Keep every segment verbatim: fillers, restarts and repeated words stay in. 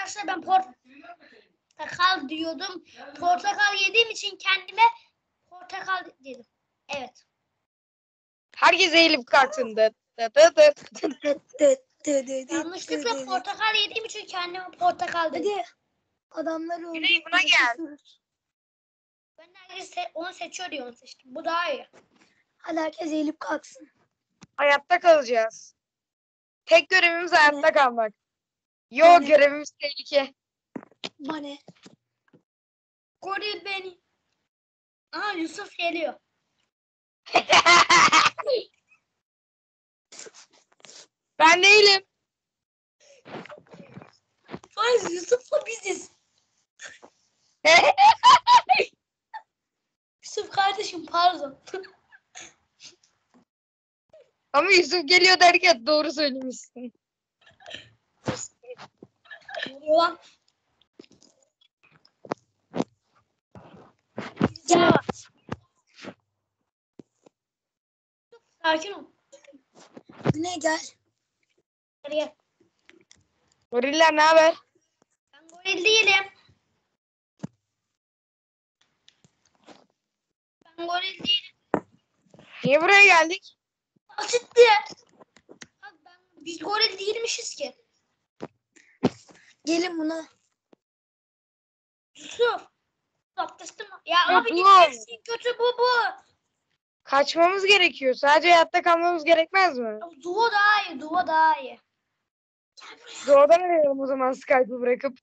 Arkadaşlar ben portakal diyordum. Portakal yediğim için kendime portakal dedim. Evet. Herkes eğilip kalksın. Dıt dıt dıt. Yanlışlıkla portakal yediğim için kendime portakal dedim. Hadi. Adamlar öldü. Güney, buna gel. Ben herkes se- onu seçiyor diye onu seçtim. Bu daha iyi. Hadi herkes eğilip kalksın. Hayatta kalacağız. Tek görevimiz hayatta kalmak. Yo Ne? görevimiz tehlike. Bana. Goril beni. Aa Yusuf geliyor. Ben değilim. Ay Yusuf'la biziz. Yusuf kardeşim pardon. Ama Yusuf geliyor derken doğru söylemişsin. Ne oluyor lan? Ya. Sakin ol. Güney gel. Hadi gel. Goriller ne haber? Ben goril değilim. Ben goril değilim. Niye buraya geldik? Asitti. Bak ben, biz goril değilmişiz ki. Gelin buna. Yusuf. Abdestim. Ya Ya abi dur. gitmezsin kötü bu bu. Kaçmamız gerekiyor. Sadece hayatta kalmamız gerekmez mi? Duo daha iyi. Duo daha iyi. Doğudan arayalım o zaman Skype'ı bırakıp.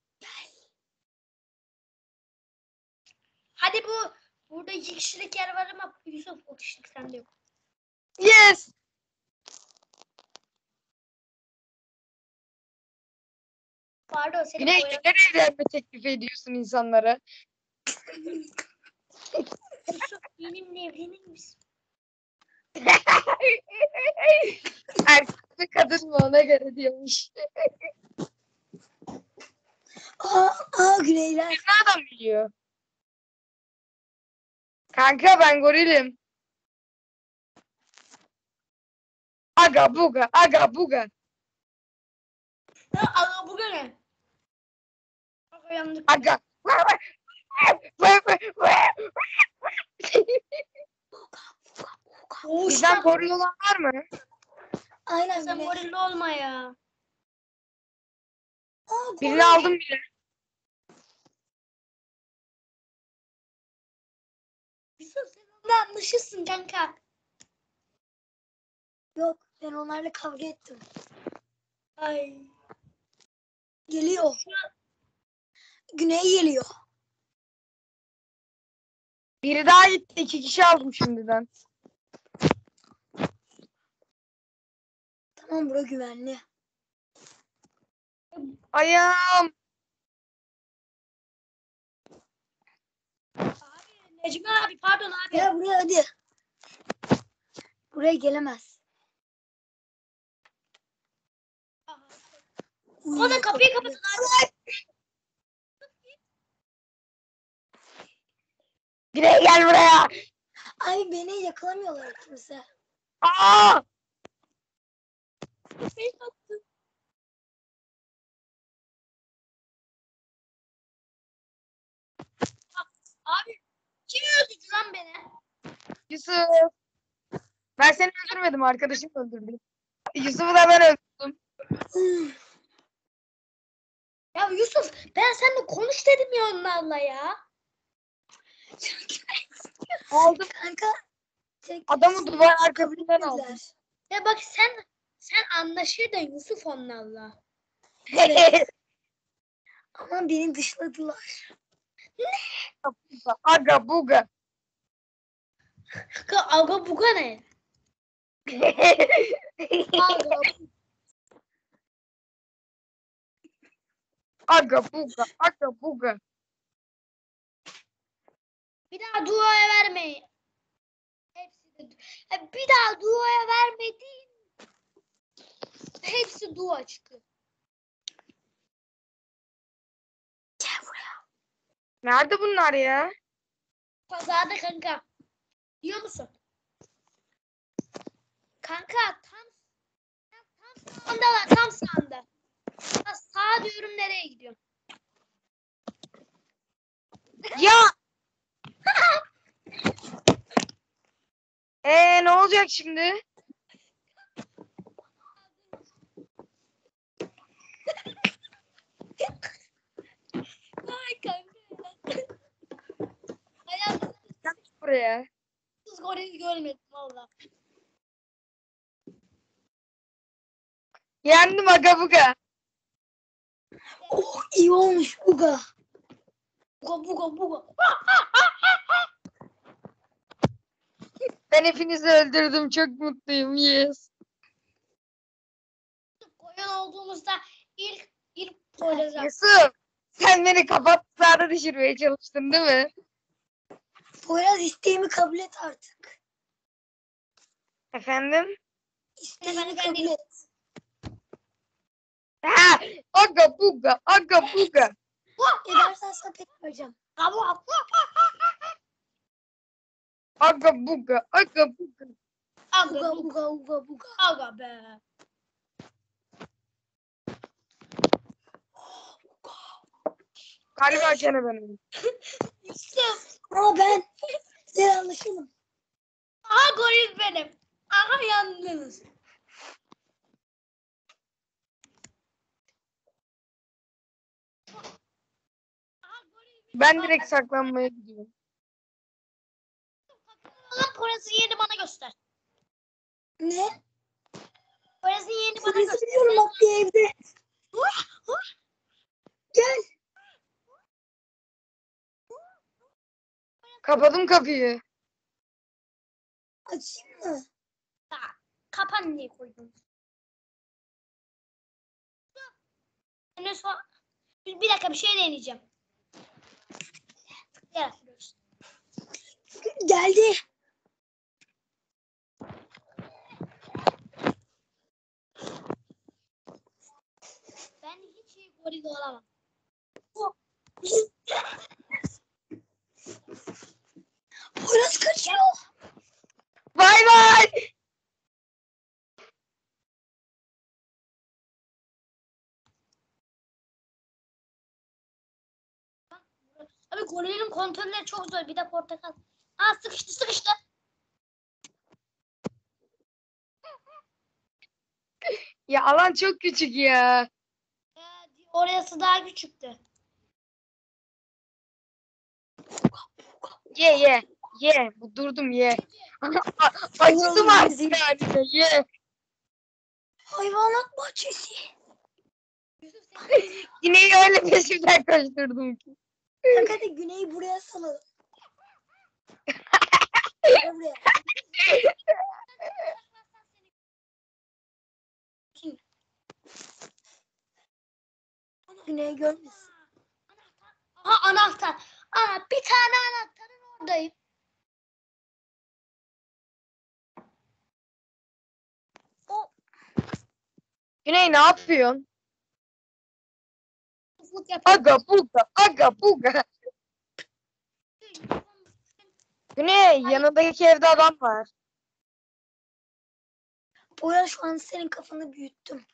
Hadi bu. Burada iki kişilik yer var ama Yusuf o kişilik sende yok. Yes! Pardon seni Güney koyalım. neden evlenme teklif ediyorsun insanlara? Yusuf benimle evlenir misin? Erkek mi kadın mı ona göre diyormuş. Aa, aa Güneyler. Ne adam biliyor? Kanka ben gorilim. Aga buga, aga buga. Ya aga bu ne? Aga yandık. Aga. Bizden goril olan var mı? Aynen Sen Güney. goril olma ya. Aa, Birini goril. aldım bile. Yusuf sen onunla anlaşırsın kanka. Yok ben onlarla kavga ettim. Ay. Geliyor. Güney geliyor. Biri daha gitti. İki kişi aldım şimdiden. Tamam bura güvenli. Ayağım. Abi Necmi abi pardon abi. Gel buraya hadi. Buraya gelemez. Aha. Uy, O da kapıyı kapatın abi. Güney gel buraya. Ay beni yakalamıyorlar kimse. Aa! Kapıyı kapatın. Abi kim öldürdü lan beni? Yusuf. Ben seni öldürmedim. Arkadaşım öldürdü. Yusuf'u da ben öldürdüm. Ya Yusuf ben seninle konuş dedim ya onlarla ya. Aldım. Kanka. Tek Adamı duvar arkasından aldım. güzel. Ya bak sen sen anlaşırdın Yusuf onlarla. Evet. Ama beni dışladılar. Aga buga. Ka aga buga ne? Aga. Aga buga. Aga buga. Bir daha duaya vermeyin. Hepsi de, ya bir daha duaya vermedin. Hepsi dua çıkıyor. Gel buraya. Nerede bunlar ya? Pazarda kanka. Biliyor musun? Kanka tam tam sağındalar tam sağında. Ha, sağa diyorum nereye gidiyorsun? Ya. Ee ne olacak şimdi? Ay kanka. Hayatımda Buraya. hiç goril görmedim valla. Yendim aga buga. Oh iyi olmuş Buga. Buga buga buga. Ben hepinizi öldürdüm. Çok mutluyum. Yes. Koyun olduğumuzda ilk ilk Poyraz'a. Yusuf. Sen beni kapat tuzağına düşürmeye çalıştın değil mi? Poyraz isteğimi kabul et artık. Efendim? İsteğimi Ben- ben kabul değilim. et. Ha, aga buga. Aga buga. Edersen sana pek vereceğim. Bravo. Aga buga. Aga buga. Aga Buga buga. buga buga buga. Aga be. Galiba gene benim. Yusuf. Ama ben sen anlaşalım. Aha goril benim. Aha yandınız. Aha goril benim. Ben direkt saklanmaya gidiyorum. Lan Poyraz'ın yerini bana göster. Ne? Poyraz'ın yerini bana Seni göster. seviyorum bak bir evde. Gel. Kapadım kapıyı. Açayım mı? Ya, kapan diye koydum. Ne so bir bir dakika bir şey deneyeceğim. Gel. Geldi. Ben hiç iyi goril olamam. Poyraz kaçıyor. Bay bay. Abi gorilin kontrolleri çok zor. Bir de portakal. Aa sıkıştı sıkıştı. Ya alan çok küçük ya. Ee, orası daha küçüktü. Ye ye. Ye. Bu durdum ye. Acıdım artık yani. Ye. Hayvanat bahçesi. Yusuf sen Yine öyle peşimden koşturdum ki. Bak hadi Güney'i buraya salalım. Gel buraya. Güney görmesin. Aha anahtar. Ana bir tane anahtarın oradayım. O Güney ne yapıyorsun? ufuk yapıyor. Aga buga. Aga buga. Güney yanındaki evde adam var. Poyraz şu an senin kafanı büyüttüm.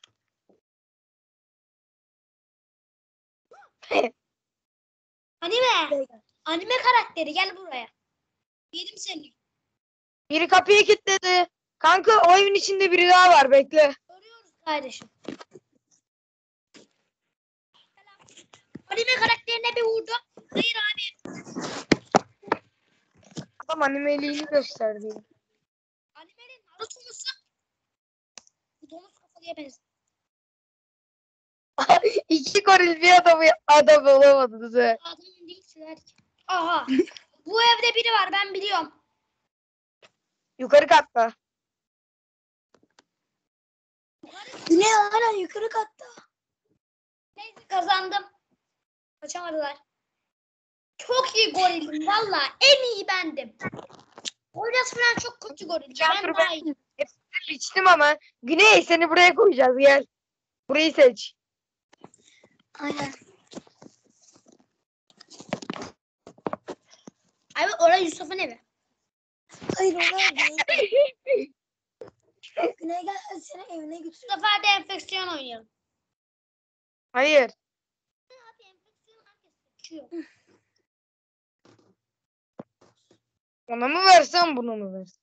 Anime. Buraya gel. Anime karakteri gel buraya. Yedim seni. Biri kapıyı kilitledi. Kanka o evin içinde biri daha var bekle. Görüyoruz kardeşim. Anime karakterine bir vurdu. Hayır abi. Adam animeliğini gösterdi. Animenin Naruto'lusu. Bu domuz kafalıya benziyor. İki goril bir adamı adam olamadınız he. Adamın değilsiler ki. Aha. Bu evde biri var ben biliyorum. Yukarı katta. Güney hala yukarı katta. Neyse kazandım. Kaçamadılar. Çok iyi gorilim valla. En iyi bendim. Poyraz falan çok kötü goril. Ben Çanturu daha ben iyi. hepsini içtim ama. Güney seni buraya koyacağız gel. Burayı seç. Aynen. Abi orası Yusuf'un evi. Hayır oraya değil. Güney gel hadi seni evine Bu götür. sefer de enfeksiyon oynayalım. Hayır. Abi enfeksiyon herkes seçiyor. Ona mı versem bunu mu versem?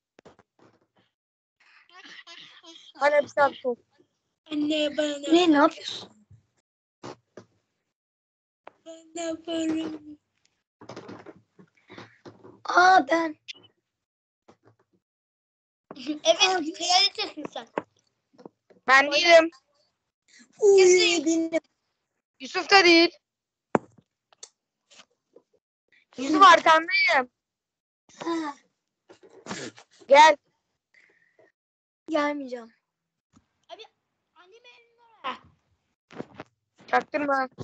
Hala bir saat sol. Anne bana. Güney ne yapıyorsun? Bana bana. Aa ben. Evet, realitesin sen. Ben değilim. Uy Kesin. benim. Yusuf da değil. Yusuf arkandayım. Ha, Gel. gelmeyeceğim. Abi anneme elini ver. Çaktırma.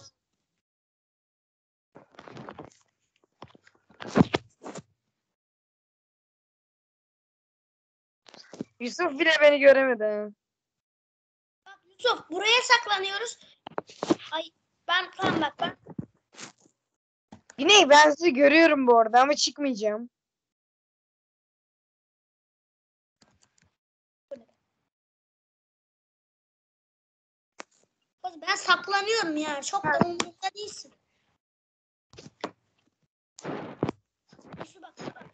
Yusuf bile beni göremedi. Bak Yusuf, buraya saklanıyoruz. Ay ben tamam bak ben. Yine ben sizi görüyorum bu arada ama çıkmayacağım. Ben saklanıyorum ya. Çok da umurumda değilsin. Yusuf bak. bak.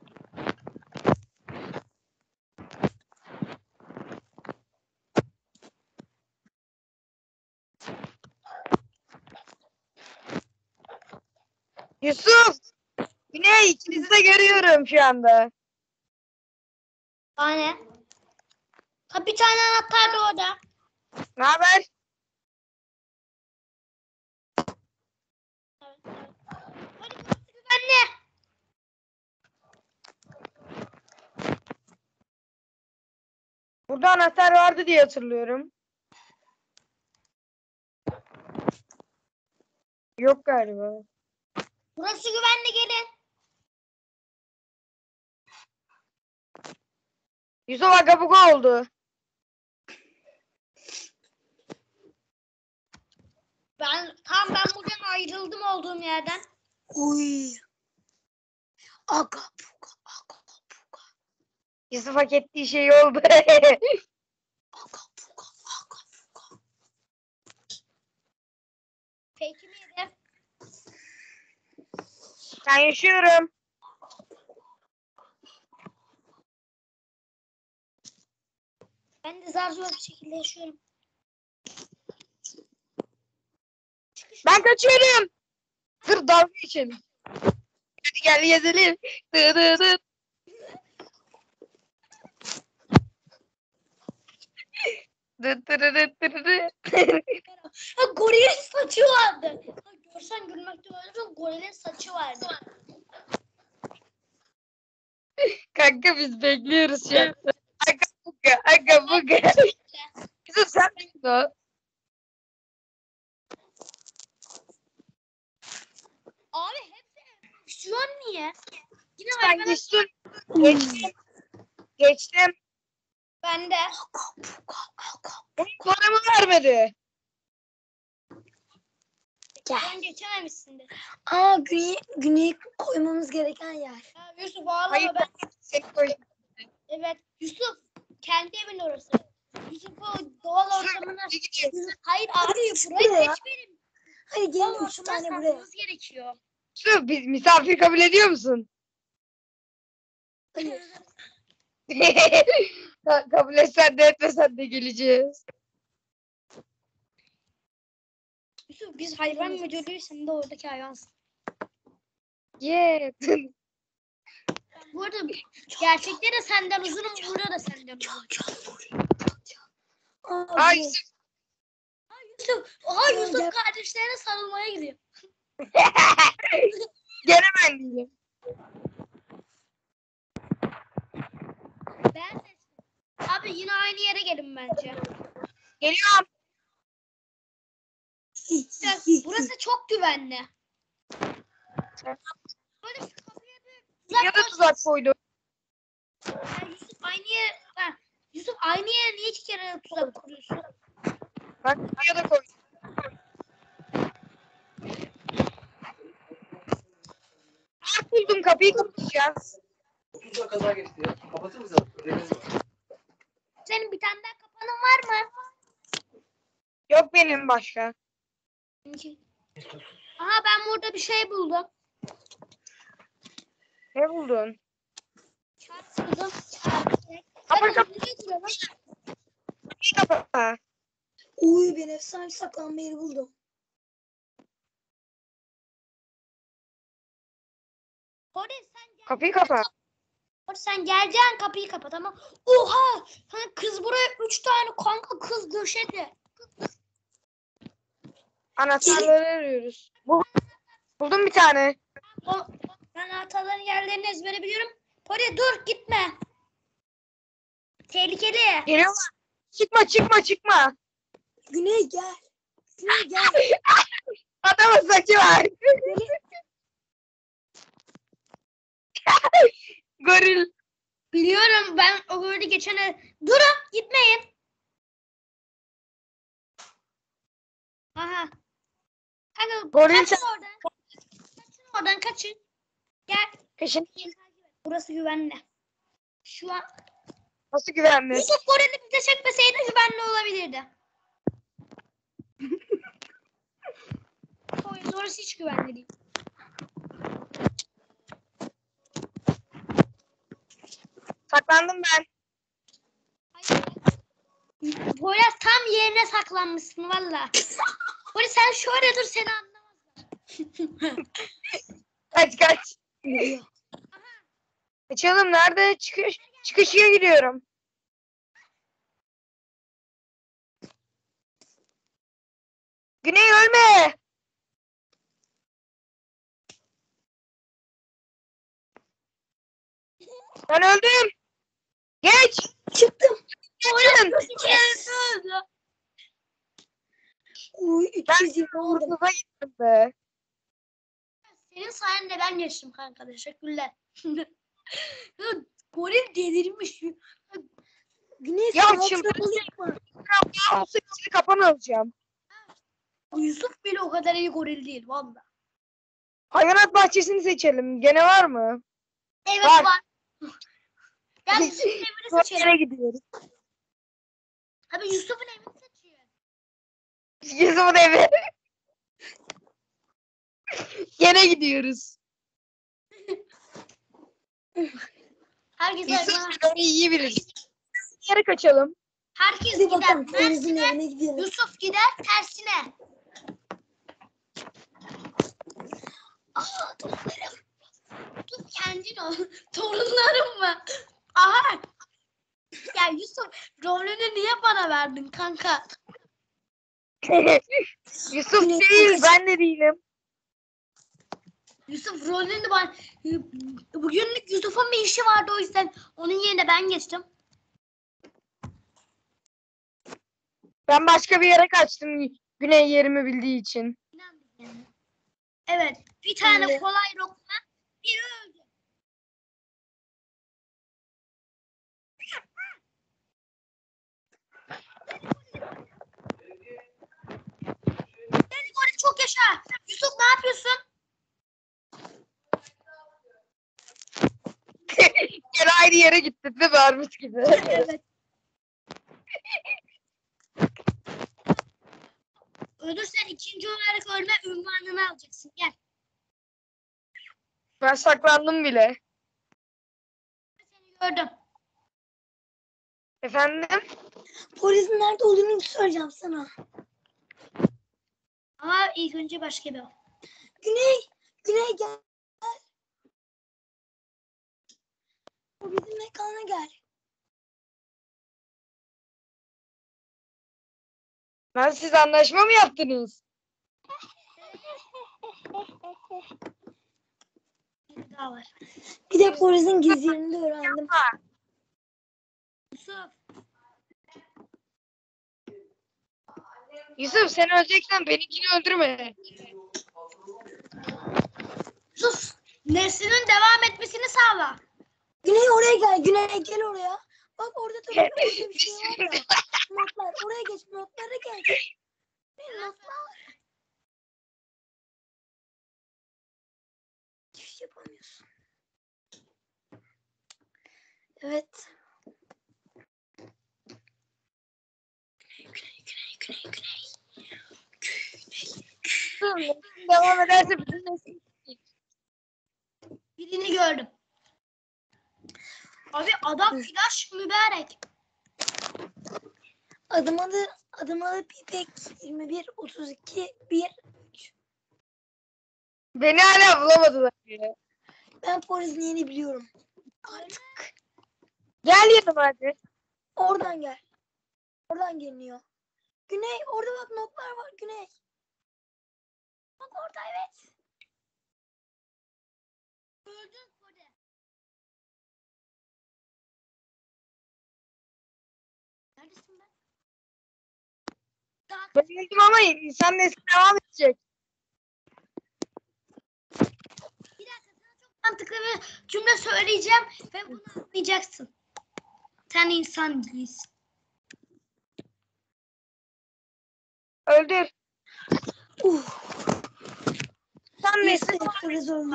Yusuf! Yine ikinizi de görüyorum şu anda. Anne. Ha bir tane anahtar da orada. Ne haber? Evet, evet. Hadi burası güvenli. Burada anahtar vardı diye hatırlıyorum. Yok galiba. Burası güvenli, gelin. Yusuf agabuga oldu. Ben tam ben buradan ayrıldım olduğum yerden. Uy. Aga buga aga buga Yusuf hak ettiği şey oldu. aga buga aga buga. Peki miydi? Ben yaşıyorum. Ben de zar zor bir şekilde yaşıyorum. Ben kaçıyorum. Dur dalga geçelim. Hadi gel gezelim. Dı dı dı. Dı dı dı dı dı dı. Ha, gorilin saçı vardı. Ha, görsen gülmekte ölürsün, gorilin saçı vardı. Kanka biz bekliyoruz şu an. Aga buga aga buga. Yusuf sen miydin o? Abi hepsi şu an niye? Yine Ben hayvana geçtim. Geçtim. Geçtim. bende. Aga buga aga. Benim paramı vermedi. Sen geçememişsindir. Aa güney, güney koymamız gereken yer. Ya Yusuf ağlama Hayır ben. ben seni koydum. Evet Yusuf kendi evin orası. Yusuf o doğal ortamına. Ne gidiyorsun? Hayır abi Hadi burayı buraya. seç benim. Hadi Doğal gelin üç ortamına tane buraya. saklamamız gerekiyor. Yusuf biz misafir kabul ediyor musun? Hayır. Ka- kabul etsen de etmesen de geleceğiz. Yusuf biz hayvan müdürlüğü, sen de oradaki hayvansın. Yeah. Bu arada gerçekte de senden uzunum, burada da senden uzun. Aa, Ay güney. Yusuf, oha Gel, Yusuf gel. kardeşlerine sarılmaya gidiyor. gene ben diyeyim. Ben seçtim. Abi yine aynı yere gelin bence. Geliyorum. Ya, burası çok güvenli. Böyle şu kapıya bir tuzak Ya da koy. tuzak koydum. Ya Yusuf aynı yer, ha, Yusuf aynı yere niye iki kere tuzak kuruyorsun? Bak ya da koydum. Aa, buldum kapıyı kapatacağız. Uçak kaza geçti ya. Kapatır mısın? Deniz var. Senin bir tane daha kapanın var mı? Yok benim başka. Aha ben burada bir şey buldum. Ne buldun? Kızım. Kapı kapı Ne diyor lan? kapı. Uy ben efsane saklanma yeri buldum. Polis sen gel. Kapıyı kapa. Polis sen geleceksin kapıyı kapa tamam. Oha! Hani kız buraya üç tane kanka kız döşedi. Anahtarları arıyoruz. Bu, buldum bir tane. O, ben anahtarların yerlerini ezbere biliyorum. Polis dur gitme. Tehlikeli. Geliyorlar. Çıkma çıkma çıkma. Güney gel. Güney gel. Adamın saçı var. Goril. Biliyorum ben o böyle geçene. Durun gitmeyin. Aha. Kanka Goril kaçın oradan. Kaçın oradan kaçın. Gel. peşin. Burası güvenli. Şu an Nasıl güvenli? Yusuf Goril'i bize çekmeseydi güvenli olabilirdi. O yüzden orası hiç güvenli değil. Saklandım ben. Hayır. Poyraz tam yerine saklanmışsın valla. Polis sen şöyle dur seni anlamazlar. Kaç kaç. Geliyor. Açalım nerede? Çıkış. Çıkışıya gidiyorum. Güney ölme. Ben öldüm. Geç. Çıktım. Geçin. Uy Ben üç yüz yirmi aldım. Uğursuza gittim be. Senin sayende ben geçtim kanka teşekkürler. Goril delirmiş. Güney Ya sen altına çıldıracağım. konuşma. Ya olsa içini kapan alacağım. Yusuf bile o kadar iyi goril değil valla. Hayvanat bahçesini seçelim. Gene var mı? Evet Var. var. Gel Yusuf'un evini Nereye seçelim. gidiyoruz? Abi Yusuf'un evini seçiyor. Yusuf'un evi. Gene gidiyoruz. Herkes Yusuf hayvana- beni iyi bilir. Yere kaçalım. herkes Hadi gider bakalım. Denizin tersine. evine gidelim. Yusuf gider tersine. Aa torunlarım. Yusuf kendin ol. Torunlarım mı? Aha. Ya Yusuf rolünü niye bana verdin kanka? Yusuf Yine değil. kaç- Ben de değilim. Yusuf rolünü bana... Bugünlük Yusuf'un bir işi vardı o yüzden onun yerine ben geçtim. Ben başka bir yere kaçtım. Güney yerimi bildiği için. Evet. Bir tane Evet. kolay lokma. Biri öldü. Deli goril çok yaşa. Yusuf ne yapıyorsun? Gene aynı yere gittik değil mi? Armut gibi. Evet. Ölürsen ikinci olarak ölme ünvanını alacaksın. Gel. Ben saklandım bile. Seni gördüm. Efendim? Polisin nerede olduğunu söyleyeceğim sana. Ama ilk önce başka bir o. Güney. Güney gel. O bizim mekana gel. Ben siz anlaşma mı yaptınız? Bir daha var. Bir de polisin gizli yerini de öğrendim. Yusuf. Yusuf sen öleceksen benimkini öldürme. Yusuf. Neslinin devam etmesini sağla. Güney oraya gel. Güney gel oraya. Bak orada tabii orada bir şey var ya. Notlar. Oraya geç. Notlara geç. Notlar. Hiç yapamıyorsun. Evet. Güney, güney, güney, güney, güney. Devam ederse bütün nesil. Birini gördüm. Abi adam flash mübarek. Adım adı adım adı Pipek yirmi bir otuz iki bir üç. Beni hala bulamadılar ya. Ben polisin yerini biliyorum. Artık Gel yanıma hadi. oradan gel. Oradan geliniyor. Güney orada bak notlar var Güney. Bak orada evet. Öldün Kore. Neredesin ben? Daha Ben öldüm ama insan nesli devam edecek. bir dakika sana çok mantıklı bir cümle söyleyeceğim ve bunu anlayacaksın. Sen insan değilsin. Öldür. Uh. Sen Bir nesli sürpriz oldu.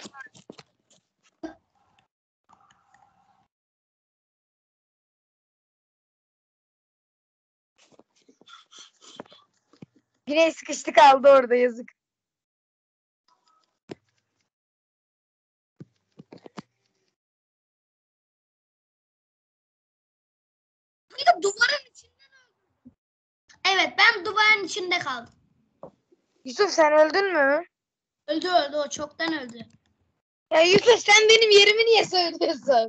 Yine sıkıştı kaldı orada yazık. Bir de duvarın içinden öldüm. Evet ben duvarın içinde kaldım. Yusuf sen öldün mü? Öldü öldü o çoktan öldü. Ya Yusuf sen benim yerimi niye söylüyorsun?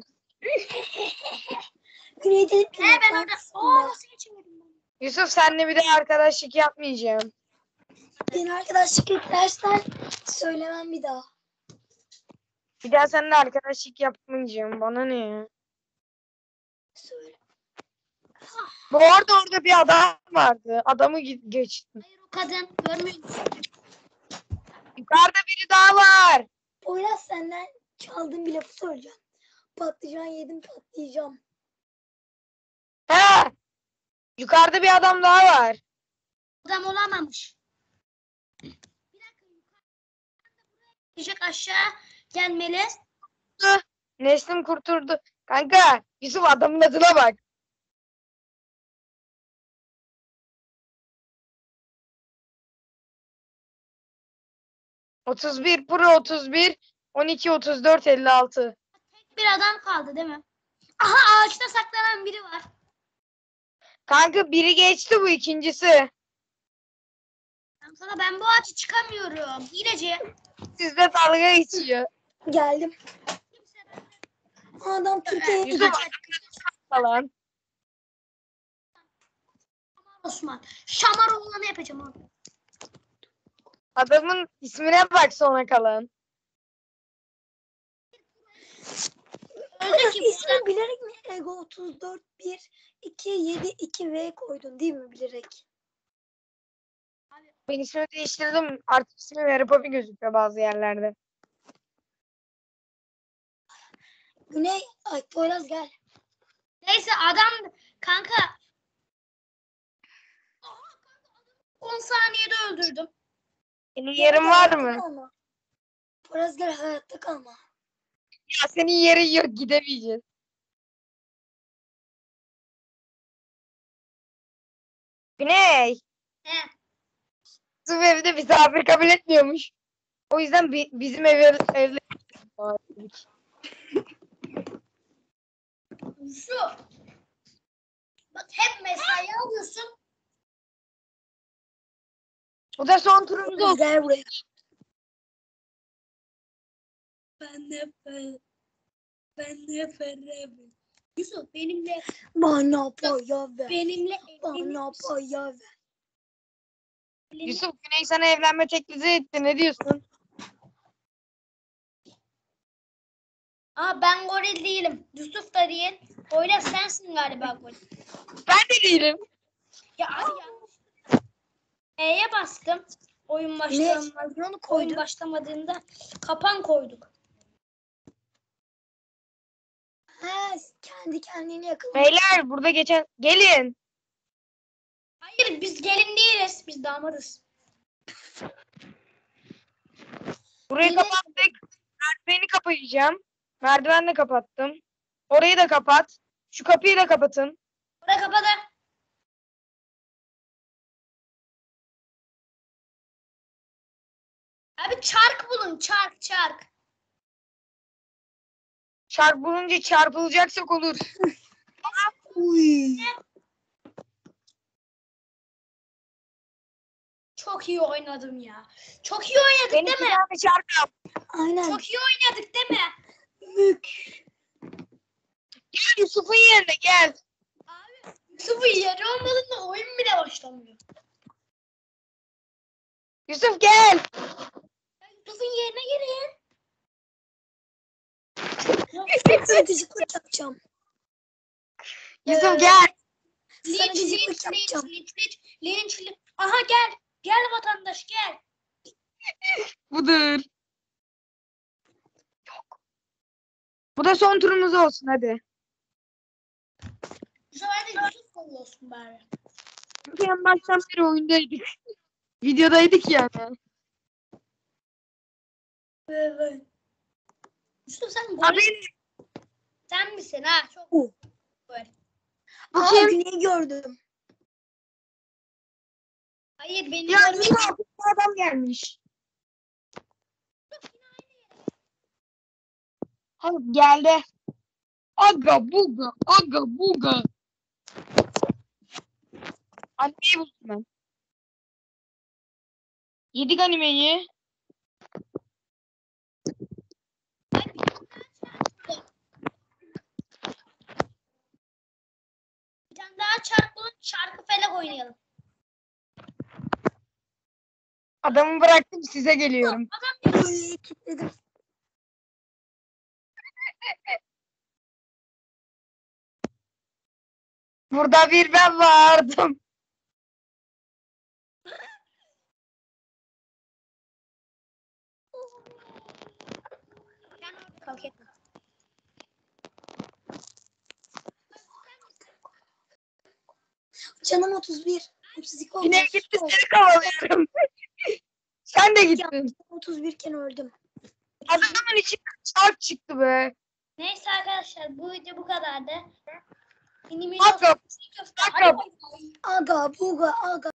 Güney dedim ki He ben notlar orada. kısmında. Aa nasıl geçemedim ben? Yusuf senle bir de arkadaşlık yapmayacağım. Beni arkadaşlık etlersen söylemem bir daha. Bir daha seninle arkadaşlık yapmayacağım. Bana ne ya? Söyle. Bu arada orada bir adam vardı. Adamı ge- geçtim. Hayır o kadın görmüyor musun? Yukarıda biri daha var. Poyraz senden çaldığım bir lafı söyleyeceğim. Patlıcan yedim patlayacağım. He. Yukarıda bir adam daha var. Adam olamamış. Bir dakika yukarıdan da buraya gidecek aşağı gelmeli. Neslim kurturdu. Kanka Yusuf adamın adına bak. otuz bir Pro otuz bir on iki otuz dört elli altı. Tek bir adam kaldı değil mi? Aha ağaçta saklanan biri var. Kanka biri geçti bu ikincisi. Ben sana ben bu ağaca çıkamıyorum. Hileci. Sizde dalga geçiyor. Geldim. Kimse ben Adam Türkiye'ye Yusuf falan. Osman. Şamar olanı yapacağım abi. Adamın ismine bak sona kalan. Öldü ki bu İsmi bilerek mi Ego otuz dört bir iki yedi iki V koydun değil mi bilerek? Ben ismini değiştirdim. Artık ismi Mary Poppy gözüküyor bazı yerlerde. Güney, ay Poyraz gel. Neyse adam kanka. Aha, kanka adamı on saniyede öldürdüm. Senin yerin var mı? Kalma. Poyraz gel hayatta kalma. Ya senin yerin yok gidemeyeceğiz. Güney. He. Bizim evde misafir kabul etmiyormuş. O yüzden bi- bizim ev evle Şu. Bak hep mesai alıyorsun. Bu da son turumuz Poyraz olsun. gel buraya. Ben de ben, ben de Ferrari. Yusuf benimle Bana paya ver. benimle Bana evlenir paya ver. misin? Yusuf Güney sana evlenme teklifi etti. Ne diyorsun? Aa ben goril değilim. Yusuf da değil. Öyle sensin galiba goril. Ben de değilim. Ya abi yanlış. E'ye bastım. Oyun Ne? başlamadı. Onu Oyun koydun. başlamadığında kapan koyduk. He, kendi kendini yakaladı. Beyler burada geçen gelin. Hayır biz gelin değiliz. Biz damadız. Burayı Yine- kapattık. Merdiveni kapayacağım. Merdiven de kapattım. Orayı da kapat. Şu kapıyı da kapatın. Buraya kapadı. Abi çark bulun. Çark çark. Çarpılınca çarpılacaksak olur. Uy. Çok iyi oynadım ya. Çok iyi oynadık Benim değil bir mi? tane çarpım. Aynen. Çok iyi oynadık değil mi? Mük. Gel Yusuf'un yerine gel. Sıfır yeri olmadığında oyun bile başlamıyor. Yusuf gel. Yusuf'un yerine gelin. Sana gıcıklık yapacağım. Yusuf Ee, gel. Linç, Sana linç, gıcıklık linç, yapacağım. linç, linç, linç, linç. Aha gel. Gel vatandaş gel. Budur. Bu da son turumuz olsun hadi. Bu sefer de Yusuf gol olsun bari. Çünkü en baştan beri oyundaydık. Videodaydık yani. Evet. Yusuf sen gol Abi sen misin ha? Çok Oh. gol. bu Aa, kim? Güney'i gördüm. Hayır benim Ya golüm. yine altı adam gelmiş. Hadi geldi. Aga buga, aga buga. Animeyi buldum ben. Yedik animeyi. Bir tane daha çarpalım. Şarkı felek oynayalım. Adamı bıraktım size geliyorum. Uy, kilitledim. Burada bir ben vardım. Sen orada kalk etme. Canım otuz bir. otuz iki oldu. Yine gitti seni kovalıyorum. Sen de gittin. otuz bir iken öldüm. Adamın içi çarp çıktı be. Neyse arkadaşlar bu video bu kadardı. İnimiz Aga, olsun. Hadi aga. bay bay. Aga buga aga.